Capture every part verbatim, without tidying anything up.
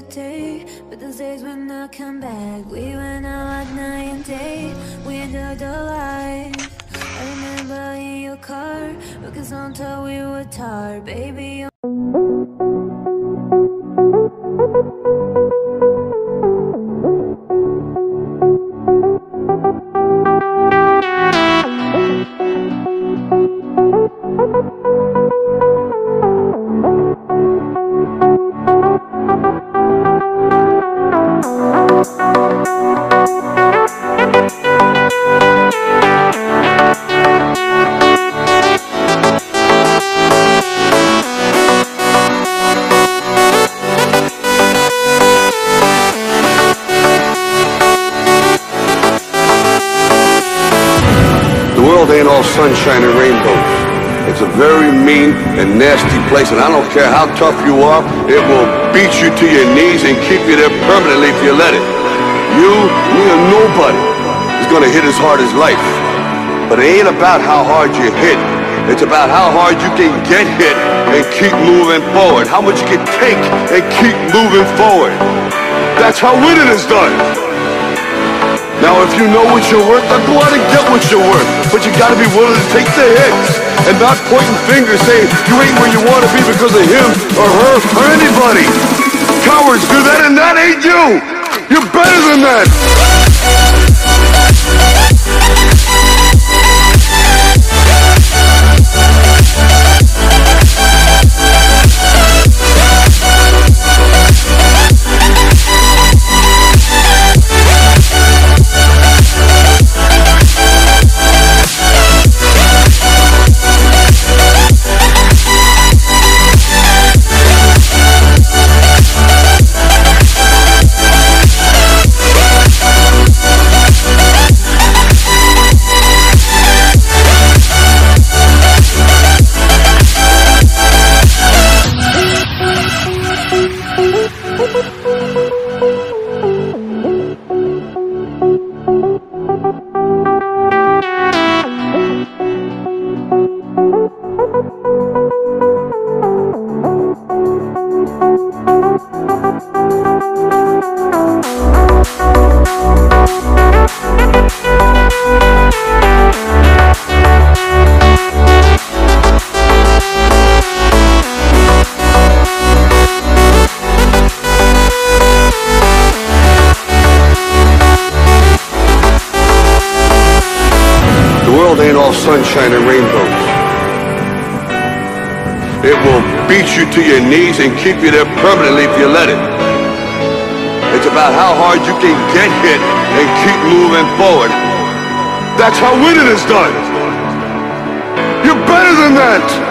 day, but those days will not come back. We went out at night and day, we enjoyed the life. I remember in your car, because on top we were tired, baby. Ain't all sunshine and rainbows. It's a very mean and nasty place, and I don't care how tough you are, it will beat you to your knees and keep you there permanently if you let it. You, me, or nobody is gonna hit as hard as life. But it ain't about how hard you hit. It's about how hard you can get hit and keep moving forward. How much you can take and keep moving forward. That's how winning is done. Now if you know what you're worth, then go out and get what you're worth. But you gotta be willing to take the hits and not pointing fingers saying you ain't where you wanna be because of him or her or anybody. Cowards do that and that ain't you. You're better than that. Ain't all sunshine and rainbows. It will beat you to your knees and keep you there permanently if you let it. It's about how hard you can get hit and keep moving forward. That's how winning is done. You're better than that.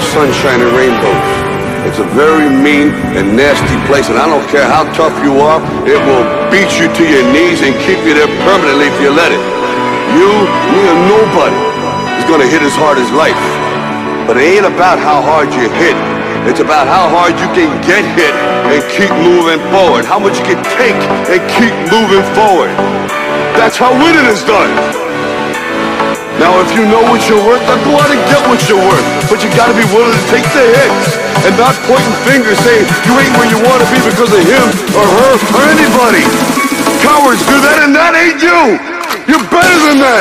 sunshine and rainbows. It's a very mean and nasty place, and I don't care how tough you are, it will beat you to your knees and keep you there permanently if you let it. You, me, or nobody is gonna hit as hard as life. But it ain't about how hard you hit. It's about how hard you can get hit and keep moving forward. How much you can take and keep moving forward. That's how winning is done. Now, if you know what you're worth, then go out and get what you're worth. But you gotta be willing to take the hits and not pointing fingers saying you ain't where you want to be because of him or her or anybody. Cowards do that, and that ain't you. You're better than that.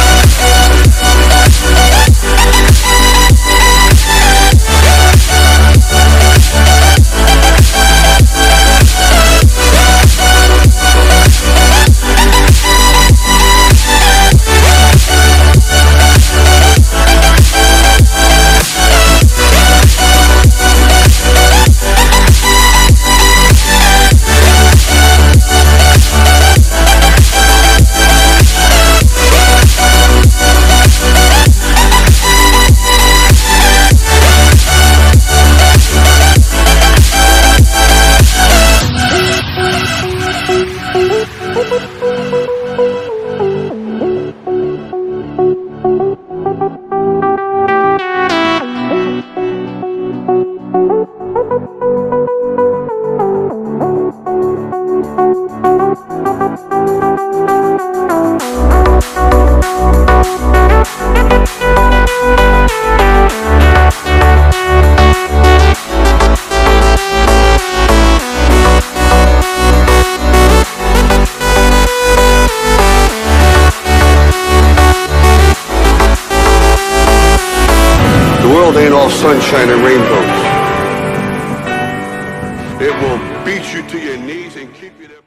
Ain't all sunshine and rainbows. It will beat you to your knees and keep you there.